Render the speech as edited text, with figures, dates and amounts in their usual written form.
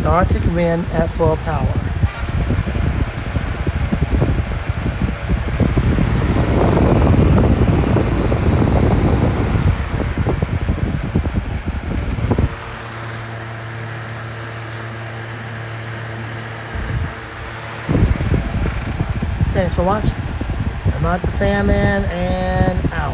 the Arctic Wind at full power. Thanks for watching. I'm Arctic Fan Man and out.